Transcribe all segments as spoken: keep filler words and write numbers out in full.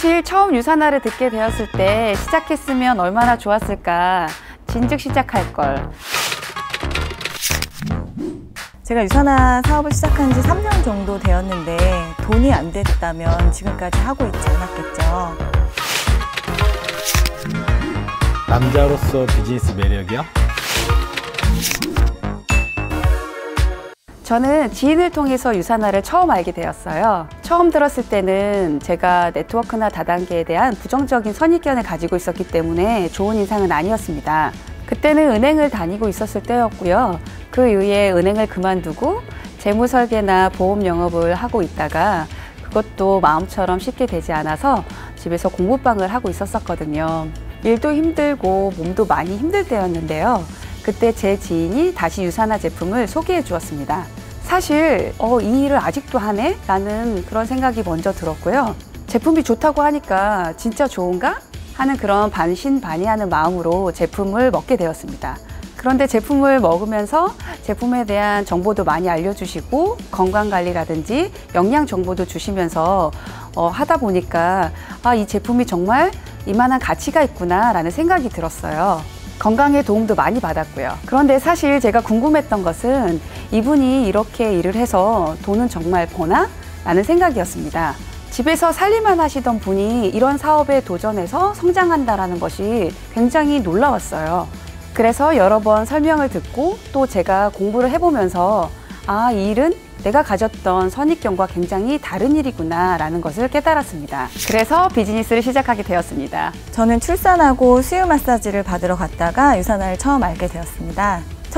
사실 처음 유산화를 듣게 되었을 때 시작했으면 얼마나 좋았을까. 진즉 시작할 걸. 제가 유산화 사업을 시작한 지 삼 년 정도 되었는데 돈이 안 됐다면 지금까지 하고 있지 않았겠죠. 남자로서 비즈니스 매력이요? 저는 지인을 통해서 유산화를 처음 알게 되었어요. 처음 들었을 때는 제가 네트워크나 다단계에 대한 부정적인 선입견을 가지고 있었기 때문에 좋은 인상은 아니었습니다. 그때는 은행을 다니고 있었을 때였고요. 그 이후에 은행을 그만두고 재무 설계나 보험 영업을 하고 있다가 그것도 마음처럼 쉽게 되지 않아서 집에서 공부방을 하고 있었었거든요. 일도 힘들고 몸도 많이 힘들 때였는데요. 그때 제 지인이 다시 유산화 제품을 소개해 주었습니다. 사실 어, 이 일을 아직도 하네? 라는 그런 생각이 먼저 들었고요. 제품이 좋다고 하니까 진짜 좋은가? 하는 그런 반신반의하는 마음으로 제품을 먹게 되었습니다. 그런데 제품을 먹으면서 제품에 대한 정보도 많이 알려주시고 건강관리라든지 영양 정보도 주시면서 어, 하다 보니까 아, 이 제품이 정말 이만한 가치가 있구나 라는 생각이 들었어요. 건강에 도움도 많이 받았고요. 그런데 사실 제가 궁금했던 것은 이분이 이렇게 일을 해서 돈은 정말 버나? 라는 생각이었습니다. 집에서 살림만 하시던 분이 이런 사업에 도전해서 성장한다는 것이 굉장히 놀라웠어요. 그래서 여러 번 설명을 듣고 또 제가 공부를 해보면서 아, 이 일은 내가 가졌던 선입견과 굉장히 다른 일이구나 라는 것을 깨달았습니다. 그래서 비즈니스를 시작하게 되었습니다. 저는 출산하고 수유 마사지를 받으러 갔다가 유산화를 처음 알게 되었습니다.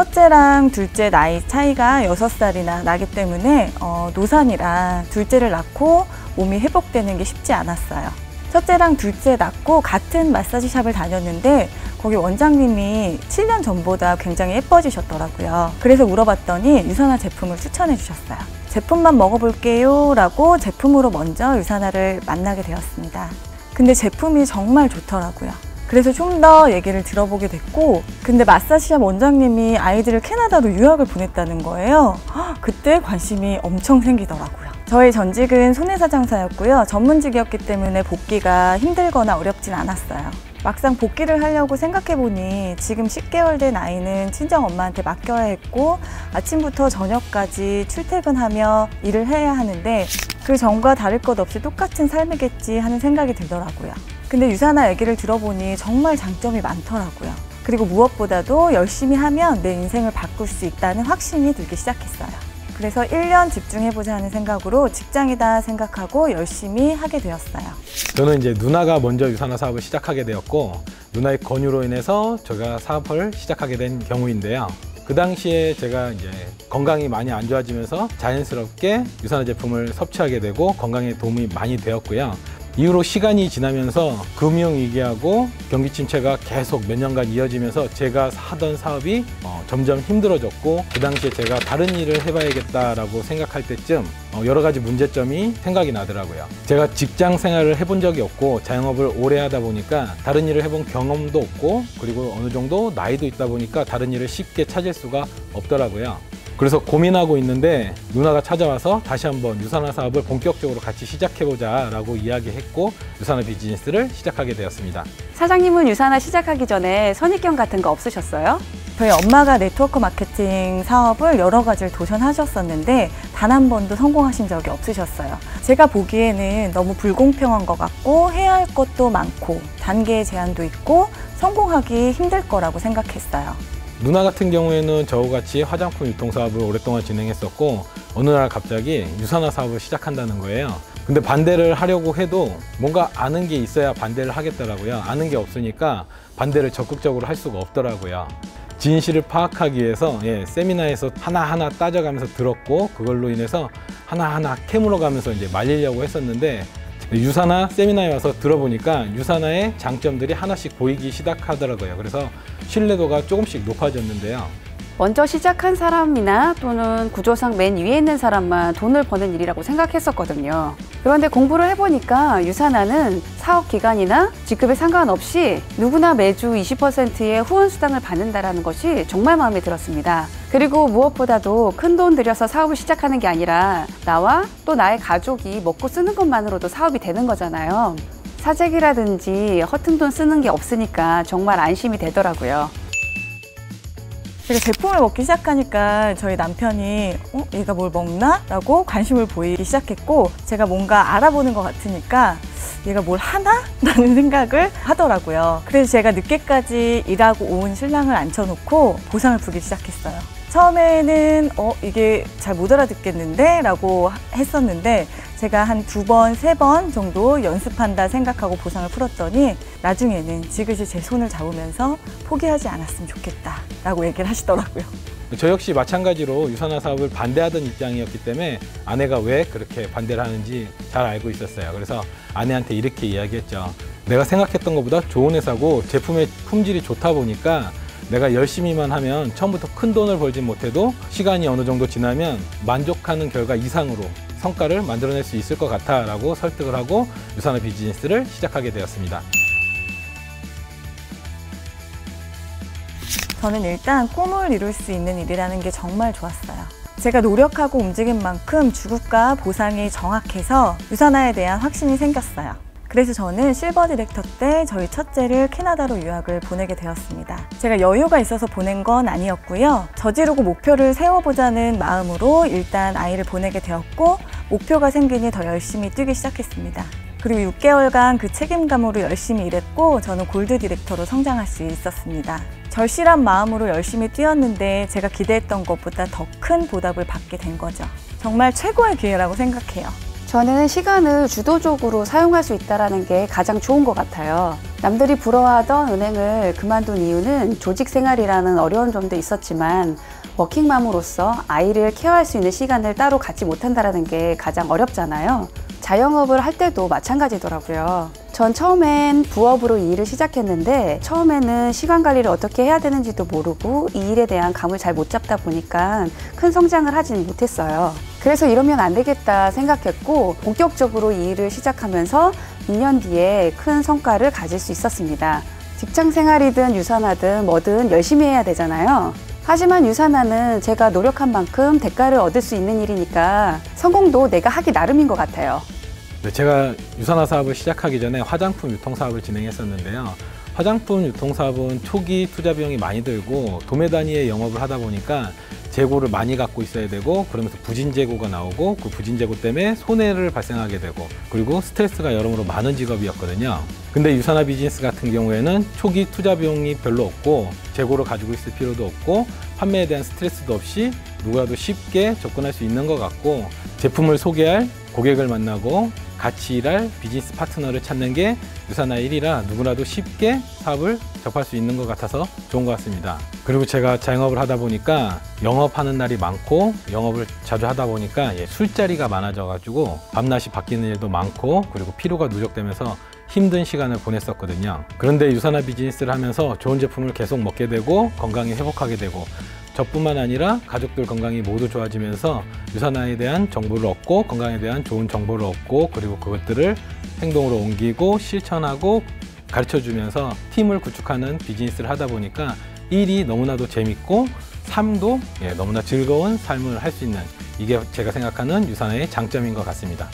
첫째랑 둘째 나이 차이가 여섯 살이나 나기 때문에 어, 노산이라 둘째를 낳고 몸이 회복되는 게 쉽지 않았어요. 첫째랑 둘째 낳고 같은 마사지 샵을 다녔는데 거기 원장님이 칠 년 전보다 굉장히 예뻐지셨더라고요. 그래서 물어봤더니 유산화 제품을 추천해 주셨어요. 제품만 먹어볼게요 라고 제품으로 먼저 유산화를 만나게 되었습니다. 근데 제품이 정말 좋더라고요. 그래서 좀 더 얘기를 들어보게 됐고, 근데 마사지샵 원장님이 아이들을 캐나다로 유학을 보냈다는 거예요. 그때 관심이 엄청 생기더라고요. 저의 전직은 손해사장사였고요. 전문직이었기 때문에 복귀가 힘들거나 어렵진 않았어요. 막상 복귀를 하려고 생각해보니 지금 십 개월 된 아이는 친정엄마한테 맡겨야 했고 아침부터 저녁까지 출퇴근하며 일을 해야 하는데 그 전과 다를 것 없이 똑같은 삶이겠지 하는 생각이 들더라고요. 근데 유산화 얘기를 들어보니 정말 장점이 많더라고요. 그리고 무엇보다도 열심히 하면 내 인생을 바꿀 수 있다는 확신이 들기 시작했어요. 그래서 일 년 집중해보자 하는 생각으로 직장이다 생각하고 열심히 하게 되었어요. 저는 이제 누나가 먼저 유산화 사업을 시작하게 되었고 누나의 권유로 인해서 제가 사업을 시작하게 된 경우인데요. 그 당시에 제가 이제 건강이 많이 안 좋아지면서 자연스럽게 유산화 제품을 섭취하게 되고 건강에 도움이 많이 되었고요. 이후로 시간이 지나면서 금융위기하고 경기 침체가 계속 몇 년간 이어지면서 제가 하던 사업이 어, 점점 힘들어졌고 그 당시에 제가 다른 일을 해봐야겠다라고 생각할 때쯤 어, 여러 가지 문제점이 생각이 나더라고요. 제가 직장 생활을 해본 적이 없고 자영업을 오래 하다 보니까 다른 일을 해본 경험도 없고 그리고 어느 정도 나이도 있다 보니까 다른 일을 쉽게 찾을 수가 없더라고요. 그래서 고민하고 있는데 누나가 찾아와서 다시 한번 유산화 사업을 본격적으로 같이 시작해보자 라고 이야기했고 유산화 비즈니스를 시작하게 되었습니다. 사장님은 유산화 시작하기 전에 선입견 같은 거 없으셨어요? 저희 엄마가 네트워크 마케팅 사업을 여러 가지를 도전하셨었는데 단 한 번도 성공하신 적이 없으셨어요. 제가 보기에는 너무 불공평한 것 같고 해야 할 것도 많고 단계의 제한도 있고 성공하기 힘들 거라고 생각했어요. 누나 같은 경우에는 저와 같이 화장품 유통 사업을 오랫동안 진행했었고 어느 날 갑자기 유산화 사업을 시작한다는 거예요. 근데 반대를 하려고 해도 뭔가 아는 게 있어야 반대를 하겠더라고요. 아는 게 없으니까 반대를 적극적으로 할 수가 없더라고요. 진실을 파악하기 위해서 예, 세미나에서 하나하나 따져가면서 들었고 그걸로 인해서 하나하나 캐물어 가면서 이제 말리려고 했었는데 유산화 세미나에 와서 들어보니까 유산화의 장점들이 하나씩 보이기 시작하더라고요. 그래서 신뢰도가 조금씩 높아졌는데요. 먼저 시작한 사람이나 또는 구조상 맨 위에 있는 사람만 돈을 버는 일이라고 생각했었거든요. 그런데 공부를 해보니까 유산화는 사업 기간이나 직급에 상관없이 누구나 매주 이십 퍼센트의 후원 수당을 받는다는 것이 정말 마음에 들었습니다. 그리고 무엇보다도 큰 돈 들여서 사업을 시작하는 게 아니라 나와 또 나의 가족이 먹고 쓰는 것만으로도 사업이 되는 거잖아요. 사재기라든지 허튼 돈 쓰는 게 없으니까 정말 안심이 되더라고요. 제가 제품을 먹기 시작하니까 저희 남편이 어? 얘가 뭘 먹나? 라고 관심을 보이기 시작했고, 제가 뭔가 알아보는 것 같으니까 얘가 뭘 하나? 라는 생각을 하더라고요. 그래서 제가 늦게까지 일하고 온 신랑을 앉혀놓고 보상을 부기 시작했어요. 처음에는 어 이게 잘 못 알아듣겠는데? 라고 했었는데 제가 한 두 번, 세 번 정도 연습한다 생각하고 보상을 풀었더니 나중에는 지그시 제 손을 잡으면서 포기하지 않았으면 좋겠다 라고 얘기를 하시더라고요. 저 역시 마찬가지로 유산화 사업을 반대하던 입장이었기 때문에 아내가 왜 그렇게 반대를 하는지 잘 알고 있었어요. 그래서 아내한테 이렇게 이야기했죠. 내가 생각했던 것보다 좋은 회사고 제품의 품질이 좋다 보니까 내가 열심히만 하면 처음부터 큰 돈을 벌진 못해도 시간이 어느 정도 지나면 만족하는 결과 이상으로 성과를 만들어낼 수 있을 것 같아 라고 설득을 하고 유산화 비즈니스를 시작하게 되었습니다. 저는 일단 꿈을 이룰 수 있는 일이라는 게 정말 좋았어요. 제가 노력하고 움직인 만큼 주급과 보상이 정확해서 유산화에 대한 확신이 생겼어요. 그래서 저는 실버 디렉터 때 저희 첫째를 캐나다로 유학을 보내게 되었습니다. 제가 여유가 있어서 보낸 건 아니었고요. 저지르고 목표를 세워보자는 마음으로 일단 아이를 보내게 되었고, 목표가 생기니 더 열심히 뛰기 시작했습니다. 그리고 육 개월간 그 책임감으로 열심히 일했고 저는 골드 디렉터로 성장할 수 있었습니다. 절실한 마음으로 열심히 뛰었는데 제가 기대했던 것보다 더 큰 보답을 받게 된 거죠. 정말 최고의 기회라고 생각해요. 저는 시간을 주도적으로 사용할 수 있다는 게 가장 좋은 것 같아요. 남들이 부러워하던 은행을 그만둔 이유는 조직 생활이라는 어려운 점도 있었지만 워킹맘으로서 아이를 케어할 수 있는 시간을 따로 갖지 못한다는 게 가장 어렵잖아요. 자영업을 할 때도 마찬가지더라고요. 전 처음엔 부업으로 이 일을 시작했는데 처음에는 시간 관리를 어떻게 해야 되는지도 모르고 이 일에 대한 감을 잘 못 잡다 보니까 큰 성장을 하지는 못했어요. 그래서 이러면 안 되겠다 생각했고 본격적으로 이 일을 시작하면서 이 년 뒤에 큰 성과를 가질 수 있었습니다. 직장 생활이든 유산화든 뭐든 열심히 해야 되잖아요. 하지만 유산화는 제가 노력한 만큼 대가를 얻을 수 있는 일이니까 성공도 내가 하기 나름인 것 같아요. 네, 제가 유산화 사업을 시작하기 전에 화장품 유통 사업을 진행했었는데요. 화장품 유통 사업은 초기 투자 비용이 많이 들고 도매 단위의 영업을 하다 보니까 재고를 많이 갖고 있어야 되고, 그러면서 부진 재고가 나오고 그 부진 재고 때문에 손해를 발생하게 되고, 그리고 스트레스가 여러모로 많은 직업이었거든요. 근데 유산화 비즈니스 같은 경우에는 초기 투자 비용이 별로 없고 재고를 가지고 있을 필요도 없고 판매에 대한 스트레스도 없이 누구라도 쉽게 접근할 수 있는 것 같고, 제품을 소개할 고객을 만나고 같이 일할 비즈니스 파트너를 찾는 게 유산화의 일이라 누구라도 쉽게 사업을 접할 수 있는 것 같아서 좋은 것 같습니다. 그리고 제가 자영업을 하다 보니까 영업하는 날이 많고 영업을 자주 하다 보니까 술자리가 많아져 가지고 밤낮이 바뀌는 일도 많고, 그리고 피로가 누적되면서 힘든 시간을 보냈었거든요. 그런데 유산화 비즈니스를 하면서 좋은 제품을 계속 먹게 되고 건강이 회복하게 되고, 저뿐만 아니라 가족들 건강이 모두 좋아지면서 유산화에 대한 정보를 얻고 건강에 대한 좋은 정보를 얻고, 그리고 그것들을 행동으로 옮기고 실천하고 가르쳐주면서 팀을 구축하는 비즈니스를 하다 보니까 일이 너무나도 재밌고 삶도 예, 너무나 즐거운 삶을 할 수 있는, 이게 제가 생각하는 유산화의 장점인 것 같습니다.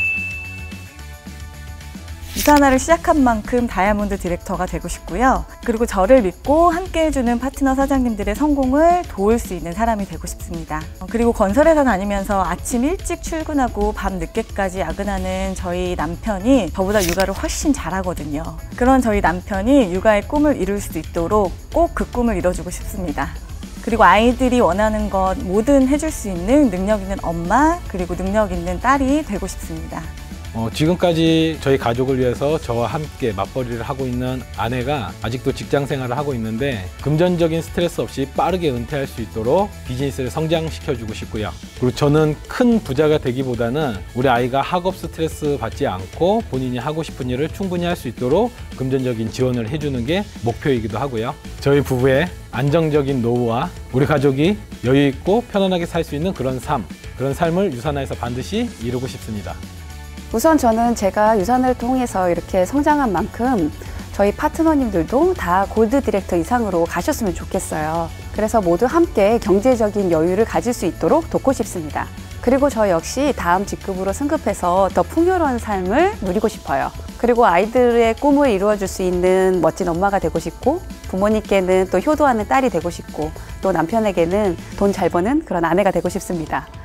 유산화를 시작한 만큼 다이아몬드 디렉터가 되고 싶고요. 그리고 저를 믿고 함께 해주는 파트너 사장님들의 성공을 도울 수 있는 사람이 되고 싶습니다. 그리고 건설회사 다니면서 아침 일찍 출근하고 밤 늦게까지 야근하는 저희 남편이 저보다 육아를 훨씬 잘하거든요. 그런 저희 남편이 육아의 꿈을 이룰 수 있도록 꼭 그 꿈을 이뤄주고 싶습니다. 그리고 아이들이 원하는 것 뭐든 해줄 수 있는 능력 있는 엄마, 그리고 능력 있는 딸이 되고 싶습니다. 어, 지금까지 저희 가족을 위해서 저와 함께 맞벌이를 하고 있는 아내가 아직도 직장 생활을 하고 있는데 금전적인 스트레스 없이 빠르게 은퇴할 수 있도록 비즈니스를 성장시켜주고 싶고요. 그리고 저는 큰 부자가 되기보다는 우리 아이가 학업 스트레스 받지 않고 본인이 하고 싶은 일을 충분히 할 수 있도록 금전적인 지원을 해주는 게 목표이기도 하고요. 저희 부부의 안정적인 노후와 우리 가족이 여유 있고 편안하게 살 수 있는 그런 삶, 그런 삶을 유산화에서 반드시 이루고 싶습니다. 우선 저는 제가 유산화를 통해서 이렇게 성장한 만큼 저희 파트너님들도 다 골드 디렉터 이상으로 가셨으면 좋겠어요. 그래서 모두 함께 경제적인 여유를 가질 수 있도록 돕고 싶습니다. 그리고 저 역시 다음 직급으로 승급해서 더 풍요로운 삶을 누리고 싶어요. 그리고 아이들의 꿈을 이루어줄 수 있는 멋진 엄마가 되고 싶고, 부모님께는 또 효도하는 딸이 되고 싶고, 또 남편에게는 돈 잘 버는 그런 아내가 되고 싶습니다.